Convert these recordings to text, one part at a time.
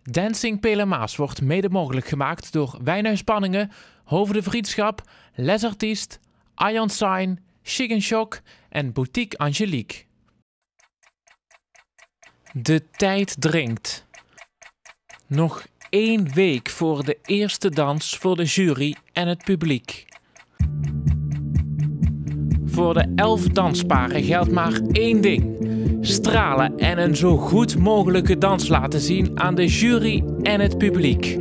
Dancing Pelemaas wordt mede mogelijk gemaakt door Wijnhuis Panningen, Hoofde Vriendschap, Les Artistes, Ion Sign, Chic & Shock en Boutique Angelique. De tijd dringt. Nog 1 week voor de eerste dans voor de jury en het publiek. Voor de 11 dansparen geldt maar 1 ding: stralen en een zo goed mogelijke dans laten zien aan de jury en het publiek.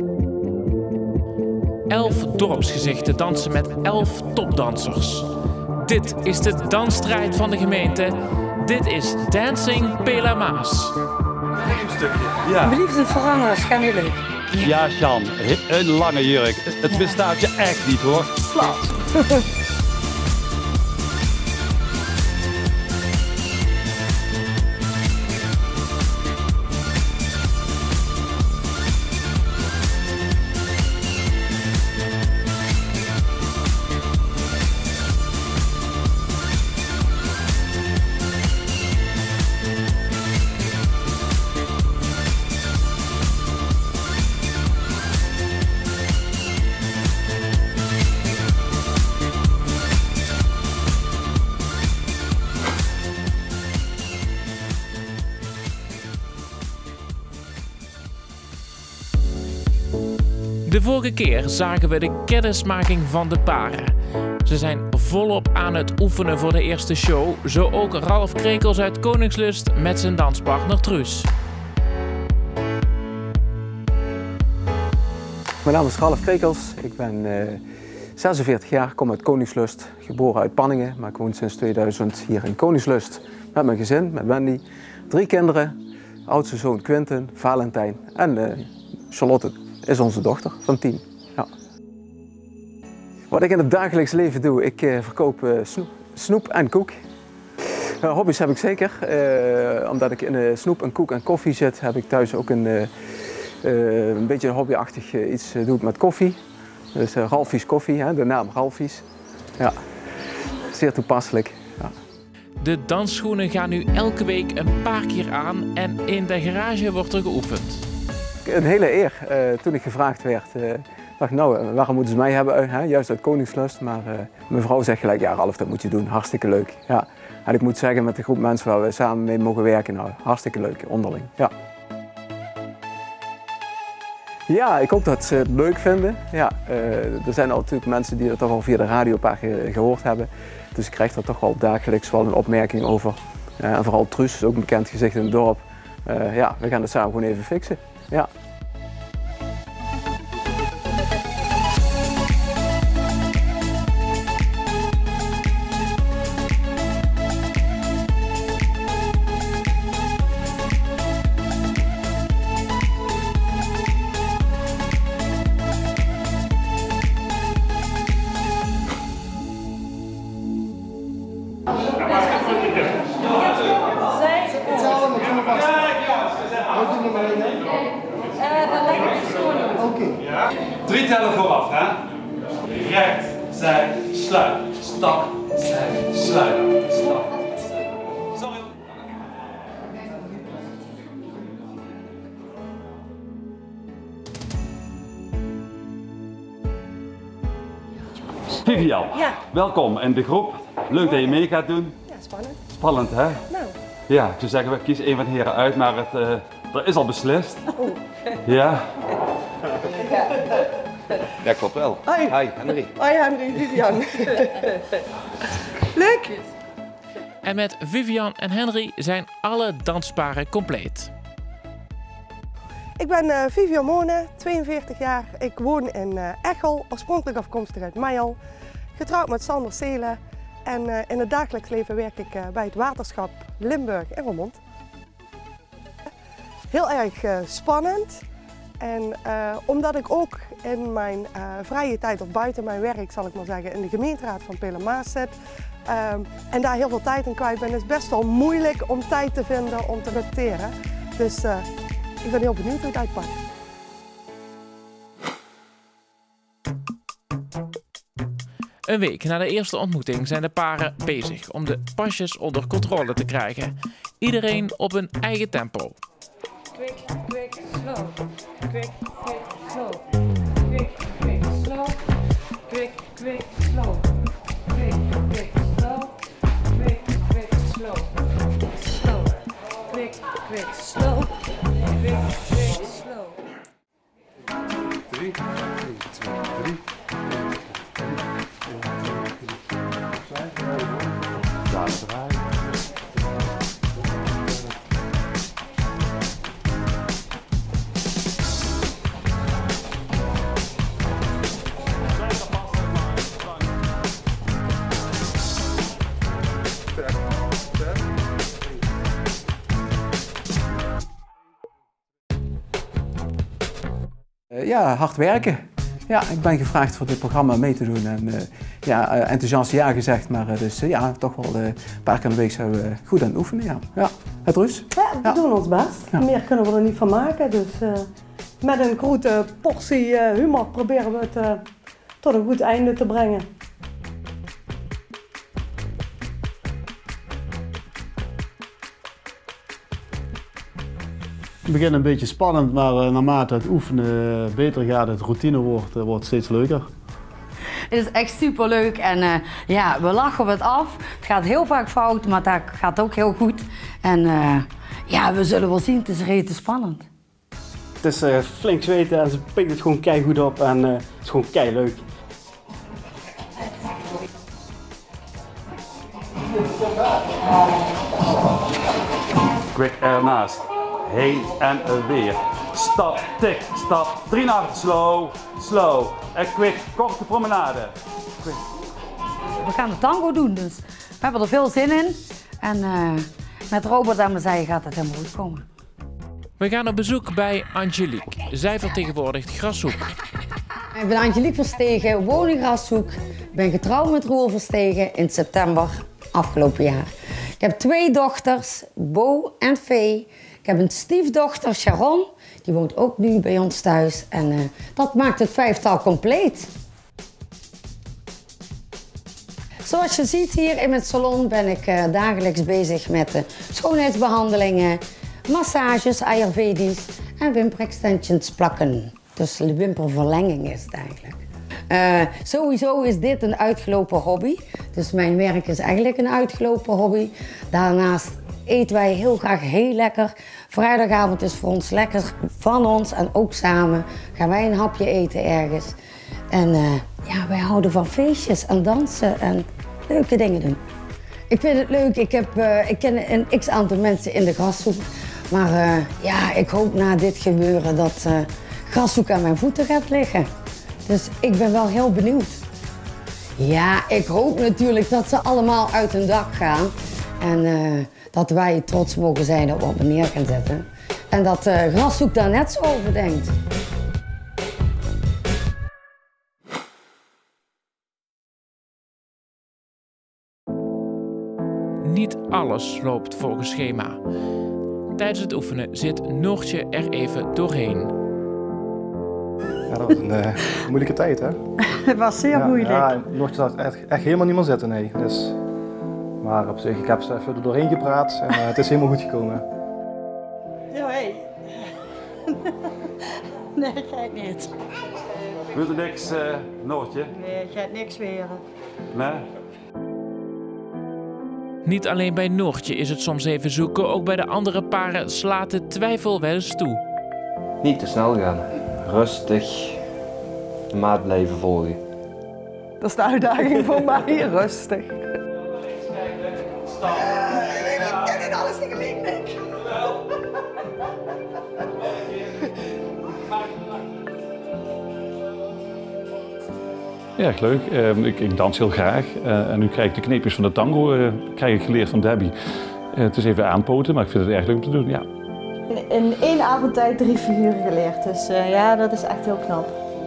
11 dorpsgezichten dansen met 11 topdansers. Dit is de dansstrijd van de gemeente. Dit is Dancing Pelemaas. Ja. Liefde verhangen, schijnlijk. Ja, Sjan, een lange jurk. Het bestaat je echt niet hoor. Flauw. De vorige keer zagen we de kennismaking van de paren. Ze zijn volop aan het oefenen voor de eerste show, zo ook Ralf Krekels uit Koningslust met zijn danspartner Truus. Mijn naam is Ralf Krekels, ik ben 46 jaar, kom uit Koningslust, geboren uit Panningen, maar ik woon sinds 2000 hier in Koningslust met mijn gezin, met Wendy. 3 kinderen, oudste zoon Quinten, Valentijn en Charlotte is onze dochter van 10. Ja. Wat ik in het dagelijks leven doe, ik verkoop snoep en koek. Hobby's heb ik zeker. Omdat ik in snoep en koek en koffie zit, heb ik thuis ook een beetje hobbyachtig iets doe ik met koffie. Dus Ralfies koffie, hè, de naam Ralfies. Ja, zeer toepasselijk. Ja. De dansschoenen gaan nu elke week een paar keer aan en in de garage wordt er geoefend. Een hele eer. Toen ik gevraagd werd, dacht ik nou, waarom moeten ze mij hebben? Juist uit Koningslust. Maar mijn vrouw zegt gelijk, ja Ralf, dat moet je doen. Hartstikke leuk. Ja. En ik moet zeggen, met de groep mensen waar we samen mee mogen werken, nou, hartstikke leuk, onderling. Ja. Ja, ik hoop dat ze het leuk vinden. Ja, er zijn al natuurlijk mensen die dat toch al via de radio een paar keer gehoord hebben. Dus ik krijg daar toch wel dagelijks wel een opmerking over. En vooral Truus, is ook een bekend gezicht in het dorp. Ja, we gaan het samen gewoon even fixen. Ja. Ja. 3 tellen vooraf, hè? Recht, zij, sluit. Stap, zij, sluit. Stap. Sorry. Vivian, Ja. welkom in de groep. Leuk dat je mee gaat doen. Ja, spannend. Spannend, hè? Nou. Ja, ik zou zeggen, we kiezen een van de heren uit, maar er is al beslist. Oh. Ja. Ja, klopt wel. Hoi. Hi, Henry. Hoi Henry, Vivian. Leuk. En met Vivian en Henry zijn alle dansparen compleet. Ik ben Vivian Monen, 42 jaar. Ik woon in Echel, oorspronkelijk afkomstig uit Meijel. Getrouwd met Sander Seelen. En in het dagelijks leven werk ik bij het waterschap Limburg in Roermond. Heel erg spannend. En omdat ik ook in mijn vrije tijd of buiten mijn werk, zal ik maar zeggen, in de gemeenteraad van Pelemaas zit. En daar heel veel tijd in kwijt ben, is het best wel moeilijk om tijd te vinden om te repeteren. Dus ik ben heel benieuwd hoe het uitpakt. Een week na de eerste ontmoeting zijn de paren bezig om de pasjes onder controle te krijgen. Iedereen op een eigen tempo. Kwik, kwik. slow. Quick, quick, slow. Quick, quick, slow. Quick, quick, slow. Quick, quick, slow. Quick, quick, slow. Slow. Quick, quick, slow. Quick, quick, slow. 3, 1, 2, 3. Laatste rij. Ja, hard werken. Ja, ik ben gevraagd voor dit programma mee te doen en enthousiast ja gezegd, maar dus ja, toch wel een paar keer in de week zijn we goed aan het oefenen. Ja, ja. Het Rus? Ja, we doen ons best. Ja. Meer kunnen we er niet van maken, dus met een grote portie humor proberen we het tot een goed einde te brengen. Het begint een beetje spannend, maar naarmate het oefenen beter gaat, het routine wordt steeds leuker. Het is echt superleuk en ja, we lachen het af. Het gaat heel vaak fout, maar dat gaat ook heel goed. En ja, we zullen wel zien, het is rete spannend. Het is flink zweten en ze pikt het gewoon keigoed op en het is gewoon keileuk. Quick ernaast. Heen en weer. Stap, tik, stap. 3 naar achter, slow, slow. En quick, korte promenade. Quick. We gaan de tango doen, dus we hebben er veel zin in. En met Robert aan mijn zij gaat het helemaal goed komen. We gaan op bezoek bij Angelique. Zij vertegenwoordigt Grashoek. Ik ben Angelique Verstegen, woon in Grashoek. Ik ben getrouwd met Roel Verstegen in september afgelopen jaar. Ik heb 2 dochters, Bo en Vee. Ik heb een stiefdochter, Sharon. Die woont ook nu bij ons thuis. En dat maakt het 5-tal compleet. Zoals je ziet hier in mijn salon ben ik dagelijks bezig met schoonheidsbehandelingen, massages, ayurvedisch en wimperextensions plakken. Dus de wimperverlenging is het eigenlijk. Sowieso is dit een uitgelopen hobby. Dus mijn werk is eigenlijk een uitgelopen hobby. Daarnaast eten wij heel graag heel lekker. Vrijdagavond is voor ons lekker van ons en ook samen gaan wij een hapje eten ergens. En ja, wij houden van feestjes en dansen en leuke dingen doen. Ik vind het leuk. Ik ken een x-aantal mensen in de Grashoek. Maar ja, ik hoop na dit gebeuren dat Grashoek aan mijn voeten gaat liggen. Dus ik ben wel heel benieuwd. Ja, ik hoop natuurlijk dat ze allemaal uit hun dak gaan. En dat wij trots mogen zijn op wat we neer gaan zetten. En dat Grashoek daar net zo over denkt. Niet alles loopt volgens schema. Tijdens het oefenen zit Noortje er even doorheen. Ja, dat was een moeilijke tijd, hè? Het was zeer moeilijk. Ja, Noortje zag echt helemaal niet meer zitten, nee. Dus, maar op zich, ik heb ze even er doorheen gepraat en het is helemaal goed gekomen. Ja, hé. Nee, gaat niet. Wil er niks, Noortje? Nee, gaat niks weer. Nee? Niet alleen bij Noortje is het soms even zoeken, ook bij de andere paren slaat de twijfel wel eens toe. Niet te snel gaan. Rustig de maat blijven volgen. Dat is de uitdaging voor mij, rustig. Links kijken, stap. Ik ken het alles tegelijk, Nick. Erg leuk. Ik dans heel graag en nu krijg ik de kneepjes van de tango krijg ik geleerd van Debbie. Het is even aanpoten, maar ik vind het erg leuk om te doen, ja. In 1 avond tijd 3 figuren geleerd, dus ja, dat is echt heel knap.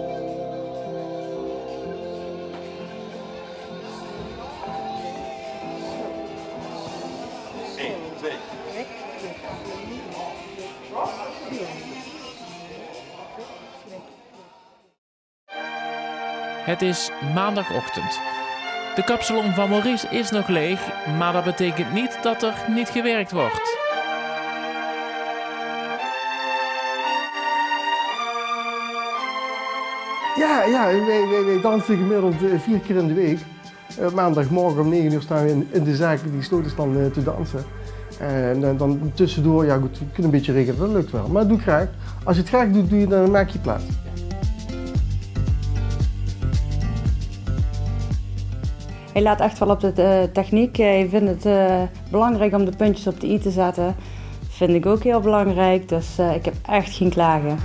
Het is maandagochtend. De kapsalon van Maurice is nog leeg, maar dat betekent niet dat er niet gewerkt wordt. Ja, wij dansen gemiddeld 4 keer in de week. Maandagmorgen om 9 uur staan we in de zaak die sloten staan te dansen. En dan tussendoor, ja goed, je kunt een beetje regelen, dat lukt wel. Maar dat doe ik graag. Als je het graag doet, dan maak je plaats. Hij laat echt wel op de techniek. Hij vindt het belangrijk om de puntjes op de i te zetten. Dat vind ik ook heel belangrijk, dus ik heb echt geen klagen.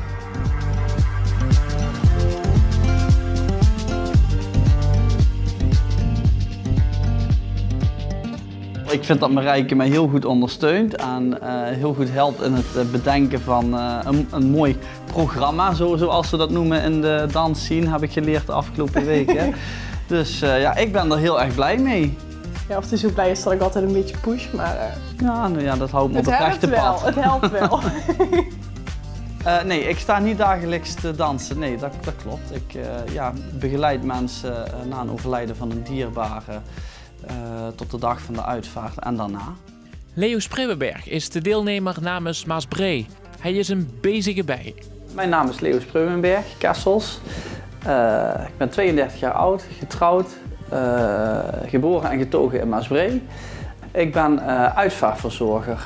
Ik vind dat Marijke mij heel goed ondersteunt en heel goed helpt in het bedenken van een mooi programma, zoals ze dat noemen in de dansscene, heb ik geleerd de afgelopen weken. Dus ja, ik ben er heel erg blij mee. Ja, of het is zo blij is dat ik altijd een beetje push, maar... Ja, nou ja, dat houdt me op het rechte pad. Het helpt wel. Nee, ik sta niet dagelijks te dansen. Nee, dat klopt. Ik begeleid mensen na een overlijden van een dierbare tot de dag van de uitvaart en daarna. Leo Spreeuwenberg is de deelnemer namens Maasbree. Hij is een bezige bij. Mijn naam is Leo Spreeuwenberg, Kessels. Ik ben 32 jaar oud, getrouwd, geboren en getogen in Maasbree. Ik ben uitvaartverzorger.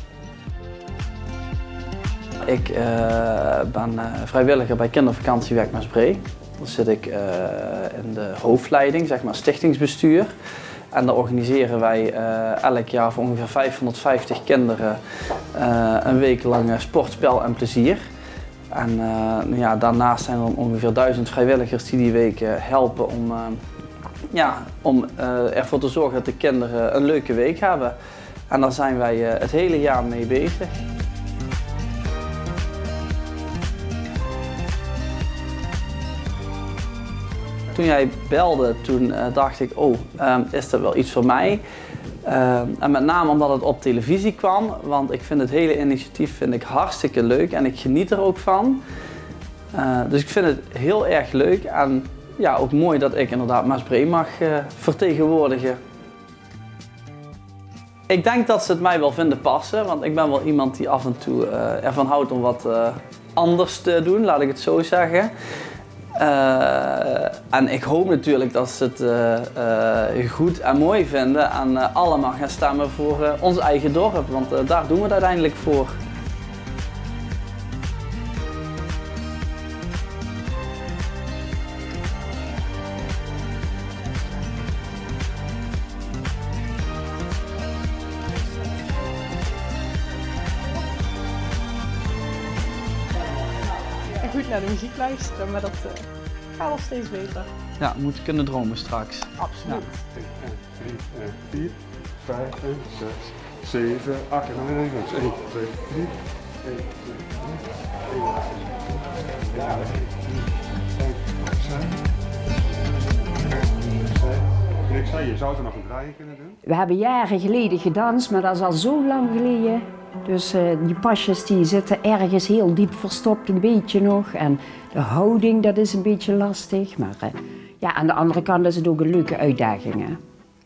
Ik ben vrijwilliger bij Kindervakantiewerk Maasbree. Daar zit ik in de hoofdleiding, zeg maar stichtingsbestuur. En daar organiseren wij elk jaar voor ongeveer 550 kinderen een week lang sport, spel en plezier. En ja, daarnaast zijn er ongeveer 1000 vrijwilligers die week helpen om ervoor te zorgen dat de kinderen een leuke week hebben. En daar zijn wij het hele jaar mee bezig. Toen jij belde, toen dacht ik, is dat wel iets voor mij? En met name omdat het op televisie kwam, want ik vind het hele initiatief hartstikke leuk en ik geniet er ook van. Dus ik vind het heel erg leuk en ja, ook mooi dat ik inderdaad Maasbree mag vertegenwoordigen. Ik denk dat ze het mij wel vinden passen, want ik ben wel iemand die af en toe ervan houdt om wat anders te doen, laat ik het zo zeggen. En ik hoop natuurlijk dat ze het goed en mooi vinden en allemaal gaan stemmen voor ons eigen dorp, want daar doen we het uiteindelijk voor. Goed naar de muziek luisteren, maar dat gaat wel steeds beter. Ja, we moeten kunnen dromen straks. Absoluut. 1, 2, 3, 4, 5, 6, 7, 8, 9, 1, 2, 3, 1, 2, 3, ik zei, je zou er nog een draai kunnen doen. We hebben jaren geleden gedanst, maar dat is al zo lang geleden. Dus die pasjes die zitten ergens heel diep verstopt, een beetje nog. En de houding, dat is een beetje lastig. Maar ja, aan de andere kant is het ook een leuke uitdaging. Hè?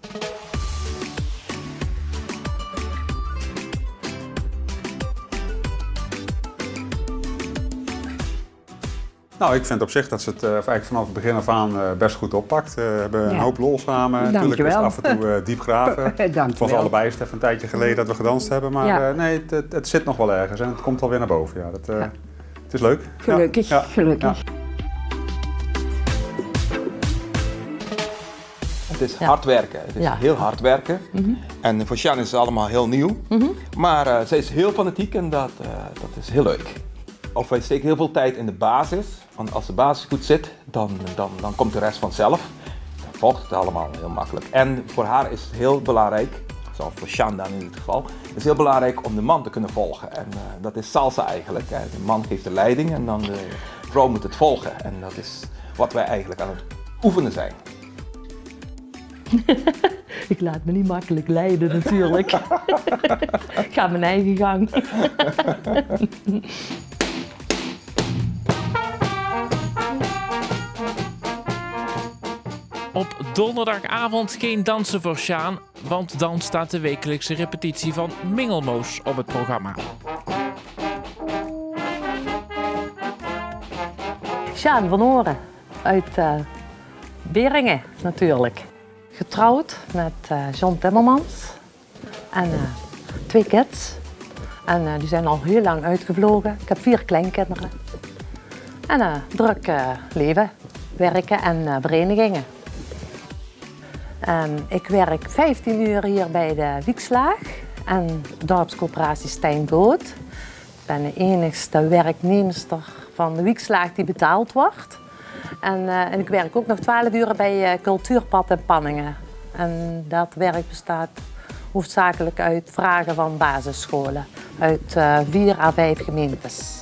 Nou, ik vind op zich dat ze het eigenlijk vanaf het begin af aan best goed oppakt. We hebben een hoop lol samen. Natuurlijk is het af en toe diep graven. Het was allebei even een tijdje geleden dat we gedanst hebben. Maar nee, het zit nog wel ergens en het komt alweer naar boven. Ja, het is leuk. Gelukkig, gelukkig. Ja. Het is hard werken. Het is heel hard werken. En voor Sjaan is het allemaal heel nieuw. Maar zij is heel fanatiek en dat is heel leuk. Of wij steken heel veel tijd in de basis. Want als de basis goed zit, dan komt de rest vanzelf. Dan volgt het allemaal heel makkelijk. En voor haar is het heel belangrijk, zoals voor Sjaan dan in dit geval, het is heel belangrijk om de man te kunnen volgen. En dat is salsa eigenlijk. Hè. De man geeft de leiding en dan de vrouw moet het volgen. En dat is wat wij eigenlijk aan het oefenen zijn. Ik laat me niet makkelijk leiden natuurlijk. Ik ga mijn eigen gang. Op donderdagavond geen dansen voor Sjaan, want dan staat de wekelijkse repetitie van Mingelmoos op het programma. Sjaan van Oren, uit Beringen natuurlijk. Getrouwd met John Timmermans en 2 kids. En die zijn al heel lang uitgevlogen. Ik heb 4 kleinkinderen. En druk leven, werken en verenigingen. Ik werk 15 uur hier bij de Wiekslaag en dorpscoöperatie Steindood. Ik ben de enigste werknemster van de Wiekslaag die betaald wordt. En ik werk ook nog 12 uur bij Cultuurpad in Panningen. En dat werk bestaat hoofdzakelijk uit vragen van basisscholen uit 4 à 5 gemeentes.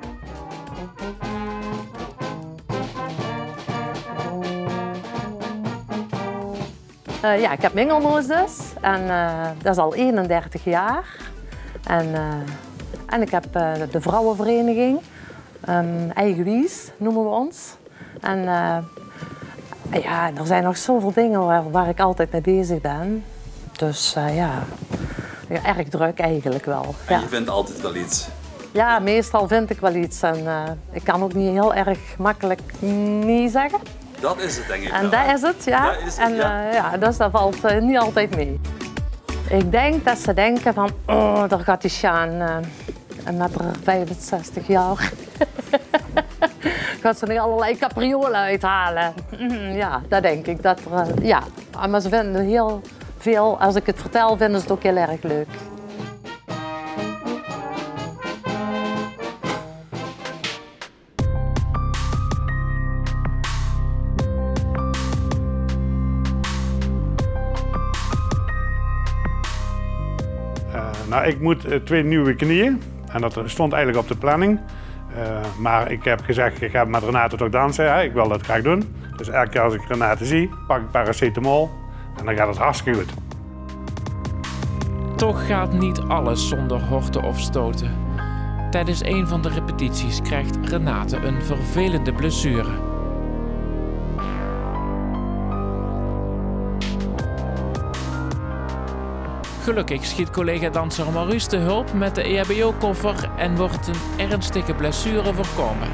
Ja, ik heb Mingelmoes dus en dat is al 31 jaar. En ik heb de vrouwenvereniging, Eigen Wies noemen we ons. En ja, er zijn nog zoveel dingen waar ik altijd mee bezig ben. Dus ja, erg druk eigenlijk wel. En je vindt altijd wel iets? Ja, meestal vind ik wel iets en ik kan ook niet heel erg makkelijk nee zeggen. Dat is het denk ik. En dat is het, ja. Ja, dus dat valt niet altijd mee. Ik denk dat ze denken van, oh, daar gaat die Sjaan met haar 65 jaar. Gaat ze nu allerlei capriolen uithalen. Ja, dat denk ik. Ja, maar ze vinden heel veel, als ik het vertel, vinden ze het ook heel erg leuk. Nou, ik moet 2 nieuwe knieën en dat stond eigenlijk op de planning. Maar ik heb gezegd, ik ga met Renate toch dansen, hè? Ik wil dat graag doen. Dus elke keer als ik Renate zie, pak ik paracetamol en dan gaat het hartstikke goed. Toch gaat niet alles zonder horten of stoten. Tijdens een van de repetities krijgt Renate een vervelende blessure. Gelukkig schiet collega-danser Maurice te hulp met de EHBO-koffer en wordt een ernstige blessure voorkomen.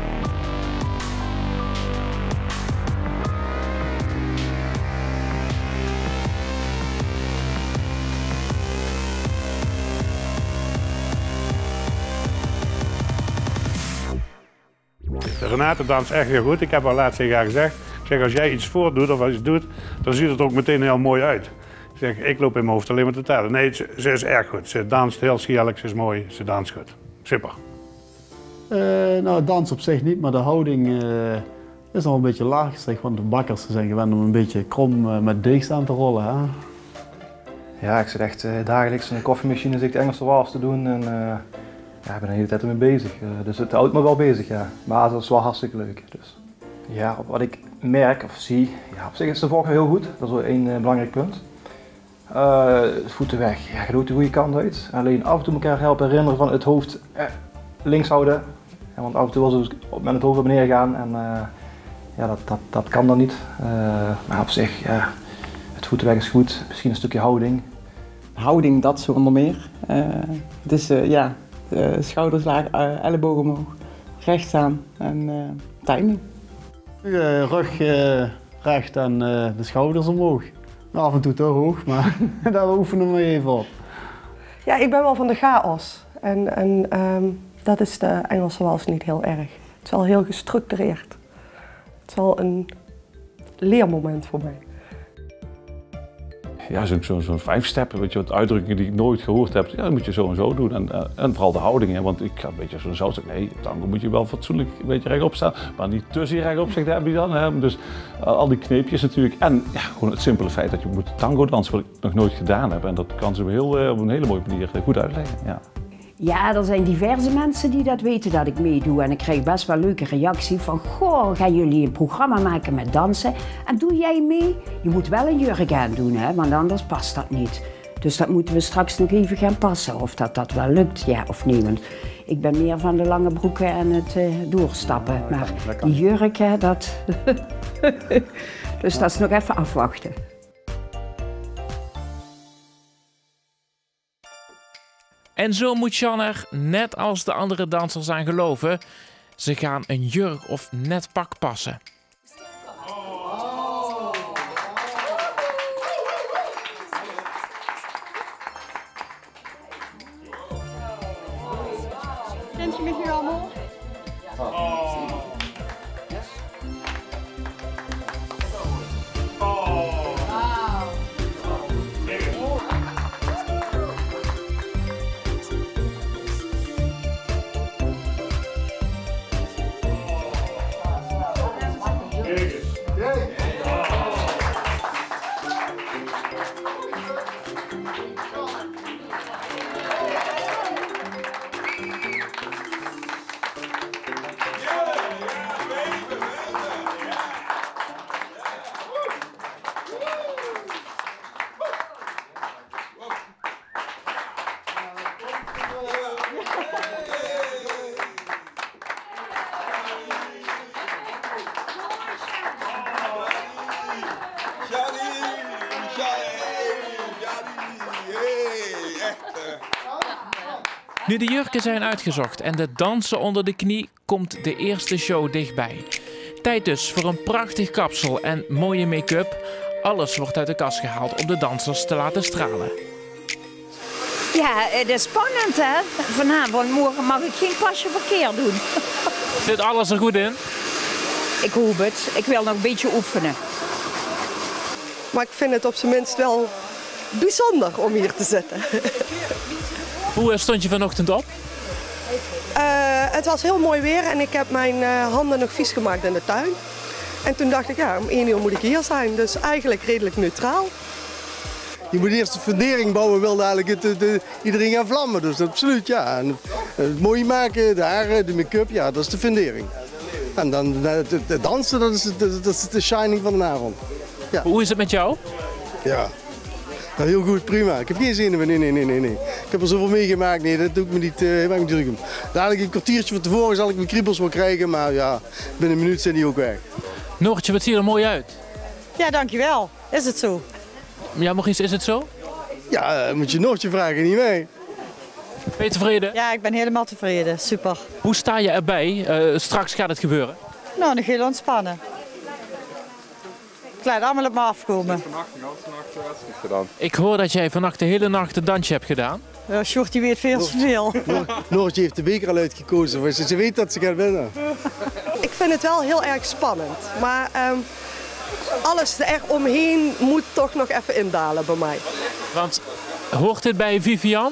Renate danst echt heel goed. Ik heb al laatst tegen haar gezegd, als jij iets voordoet of iets doet, dan ziet het ook meteen heel mooi uit. Ik loop in mijn hoofd alleen maar te tellen. Nee, ze is erg goed. Ze danst heel schielijk, ze is mooi, ze danst goed. Super. Nou, dans op zich niet, maar de houding is nog een beetje laag. Want de bakkers zijn gewend om een beetje krom met deeg staan te rollen. Hè? Ja, ik zit echt dagelijks in de koffiemachine de Engelse wals te doen. En ja, ik ben de hele tijd ermee bezig. Dus het houdt me wel bezig, ja. Maar dat is wel hartstikke leuk. Dus. Ja, wat ik merk of zie, ja, op zich is de vork heel goed. Dat is wel 1 belangrijk punt. Voeten weg, ja, je doet de goede kant uit. Alleen af en toe elkaar helpen herinneren van het hoofd links houden. Ja, want af en toe wil ze met het hoofd naar beneden gaan en ja, dat kan dan niet. Maar op zich, ja, het voetenweg is goed. Misschien een stukje houding. Houding, dat zo onder meer. Dus ja, schouders laag, ellebogen omhoog, recht staan en timing. Rug recht en de schouders omhoog. Af en toe te hoog, maar daar oefenen we even op. Ja, ik ben wel van de chaos. En dat is de Engelse wals niet heel erg. Het is wel heel gestructureerd. Het is wel een leermoment voor mij. Ja, zo'n 5-step, weet je, wat uitdrukkingen die ik nooit gehoord heb, ja, dat moet je zo en zo doen. En vooral de houdingen, want ik ga een beetje zo'n zo zeggen, nee, tango moet je wel fatsoenlijk een beetje rechtop staan, maar niet te zeer rechtop, zegt Abby dan. Hè. Dus al die kneepjes natuurlijk. En ja, gewoon het simpele feit dat je moet tango dansen, wat ik nog nooit gedaan heb. En dat kan ze op een hele mooie manier goed uitleggen. Ja. Ja, er zijn diverse mensen die dat weten dat ik meedoe. En ik krijg best wel leuke reacties van, goh, gaan jullie een programma maken met dansen? En doe jij mee? Je moet wel een jurk aan doen, hè, want anders past dat niet. Dus dat moeten we straks nog even gaan passen, of dat wel lukt, ja of nee. Want ik ben meer van de lange broeken en het doorstappen. Maar die jurk, hè, dat... Dus dat is nog even afwachten. En zo moet Jan er, net als de andere dansers, aan geloven. Ze gaan een jurk of net pak passen. Nu de jurken zijn uitgezocht en de dansen onder de knie, komt de eerste show dichtbij. Tijd dus voor een prachtig kapsel en mooie make-up. Alles wordt uit de kast gehaald om de dansers te laten stralen. Ja, het is spannend hè. Vanavond, morgen mag ik geen pasje verkeerd doen. Zit alles er goed in? Ik hoop het. Ik wil nog een beetje oefenen. Maar ik vind het op zijn minst wel bijzonder om hier te zitten. Hoe stond je vanochtend op? Het was heel mooi weer en ik heb mijn handen nog vies gemaakt in de tuin. En toen dacht ik, ja, om 1 uur moet ik hier zijn. Dus eigenlijk redelijk neutraal. Je moet eerst de fundering bouwen, wilde eigenlijk iedereen gaan vlammen. Dus absoluut, ja. En het mooi maken, de haren, de make-up, ja, dat is de fundering. En dan het dansen, dat is de shining van de avond. Ja. Hoe is het met jou? Ja. Nou, heel goed, prima. Ik heb geen zenuwen, nee. Ik heb er zoveel meegemaakt, nee, dat doe ik me niet, maak me druk om. Dadelijk een kwartiertje van tevoren zal ik mijn kriebels wel krijgen, maar ja, binnen een minuut zijn die ook weg. Noortje, wat zie je er mooi uit? Ja, dankjewel. Is het zo? Ja, Maurice, is het zo? Ja, moet je Noortje vragen, niet mij. Ben je tevreden? Ja, ik ben helemaal tevreden. Super. Hoe sta je erbij? Straks gaat het gebeuren. Nou, nog heel ontspannen. Ik laat allemaal op me afkomen. Ik hoor dat jij vannacht de hele nacht een dansje hebt gedaan. Ja, Shorty weet veel te veel. Noortje heeft de beker al uitgekozen, ze weet dat ze gaat winnen. Ik vind het wel heel erg spannend, maar alles eromheen moet toch nog even indalen bij mij. Want hoort dit bij Vivian?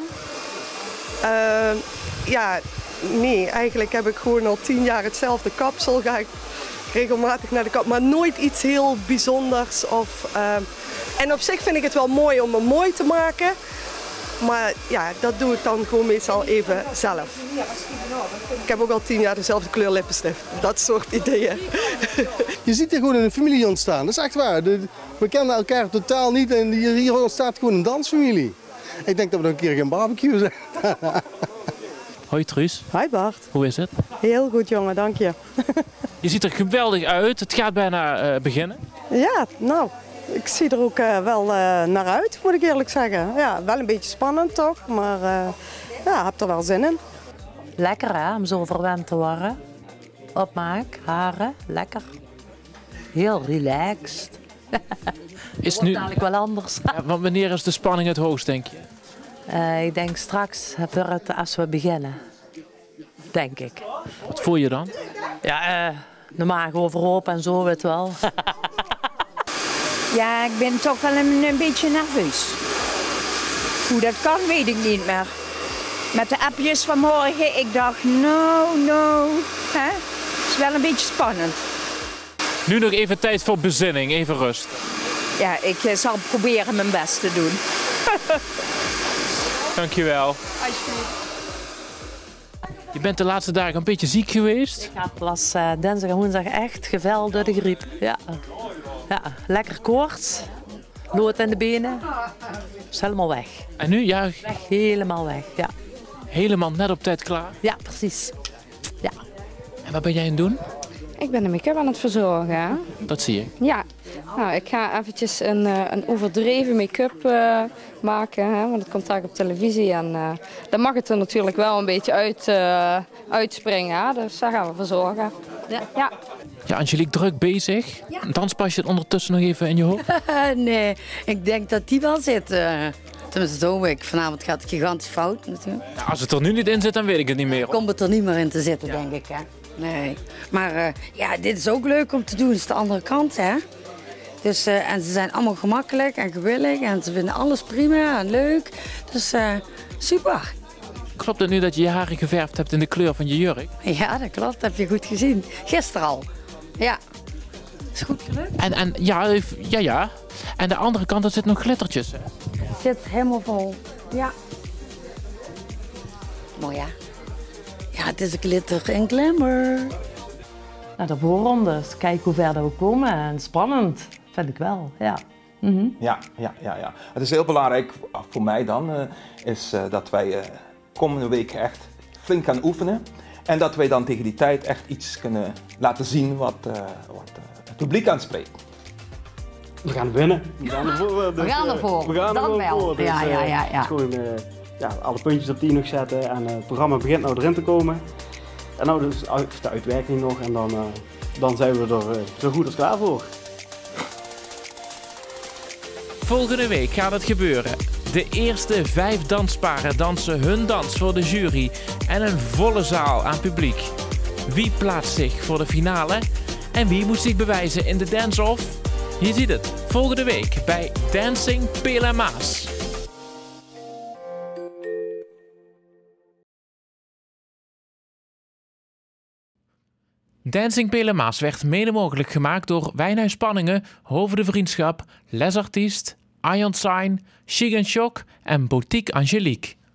Ja, nee, eigenlijk heb ik gewoon al 10 jaar hetzelfde kapsel. Ga ik regelmatig naar de kapsel, maar nooit iets heel bijzonders. En op zich vind ik het wel mooi om me mooi te maken. Maar ja, dat doe ik dan gewoon meestal even zelf. Ik heb ook al 10 jaar dezelfde kleur lippenstift. Dat soort ideeën. Je ziet hier gewoon een familie ontstaan, dat is echt waar. We kennen elkaar totaal niet en hier ontstaat gewoon een dansfamilie. Ik denk dat we nog een keer gaan barbecuen zijn. Hoi Truus. Hi Bart. Hoe is het? Heel goed jongen, dank je. Je ziet er geweldig uit. Het gaat bijna beginnen. Ja, nou, ik zie er ook wel naar uit, moet ik eerlijk zeggen. Ja, wel een beetje spannend toch, maar ja, heb er wel zin in. Lekker hè, om zo verwend te worden. Opmaak, haren, lekker. Heel relaxed. Is nu eigenlijk wel anders. Ja, want wanneer is de spanning het hoogst, denk je? Ik denk straks als we beginnen. Denk ik. Wat voel je dan? Ja, de maag overhoop en zo, weet wel. Ja, ik ben toch wel een beetje nerveus. Hoe dat kan, weet ik niet meer. Met de appjes vanmorgen, ik dacht, no. Het is wel een beetje spannend. Nu nog even tijd voor bezinning, even rust. Ja, ik zal proberen mijn best te doen. Dankjewel. Je bent de laatste dagen een beetje ziek geweest? Ik had pas dinsdag en woensdag echt gevel door de griep. Ja, lekker koorts, lood in de benen. Is helemaal weg. En nu? Ja. Weg, helemaal weg, ja. Helemaal net op tijd klaar? Ja, precies. Ja. En wat ben jij aan het doen? Ik ben de make-up aan het verzorgen. Hè? Dat zie ik. Ja, nou, ik ga eventjes een overdreven make-up maken, hè? Want het komt daar op televisie en dan mag het er natuurlijk wel een beetje uitspringen. Hè? Dus daar gaan we voor zorgen. Ja. Ja, Angelique, druk bezig. Ja. Een danspasje ondertussen nog even in je hoofd? Nee, ik denk dat die wel zit. Tenminste, zo ik. Vanavond gaat het gigantisch fout natuurlijk. Ja, als het er nu niet in zit, dan weet ik het niet meer. Komt het er niet meer in te zitten, denk ik. Hè? Nee, maar ja, dit is ook leuk om te doen. Het is de andere kant, hè. Dus, en ze zijn allemaal gemakkelijk en gewillig en ze vinden alles prima en leuk. Dus super. Klopt het nu dat je je haren geverfd hebt in de kleur van je jurk? Ja, dat klopt. Dat heb je goed gezien. Gisteren al. Ja. Is goed gelukt. En ja. En de andere kant, er zit nog glittertjes. Hè? Het zit helemaal vol. Ja. Mooi, hè? Ja, het is glitter en glamour. Nou, de voorrondes. Kijk hoe ver we komen. En spannend. Vind ik wel, ja. Ja. Het is heel belangrijk voor mij dan, is dat wij komende week echt flink gaan oefenen. En dat wij dan tegen die tijd echt iets kunnen laten zien wat het publiek aanspreekt. We gaan winnen. We gaan ervoor. We gaan ervoor. Dat wel. Dus, ja. Gewoon alle puntjes op die nog zetten en het programma begint nou erin te komen. En nou dus de uitwerking nog en dan zijn we er zo goed als klaar voor. Volgende week gaat het gebeuren. De eerste 5 dansparen dansen hun dans voor de jury en een volle zaal aan publiek. Wie plaatst zich voor de finale en wie moet zich bewijzen in de dance-off? Je ziet het volgende week bij Dancing Peel en Maas. Dancing Peel en Maas werd mede mogelijk gemaakt door Wijnhuis Spanningen, Hoven de Vriendschap, Les Artiest, Ion Sign, Chic & Shock en Boutique Angelique.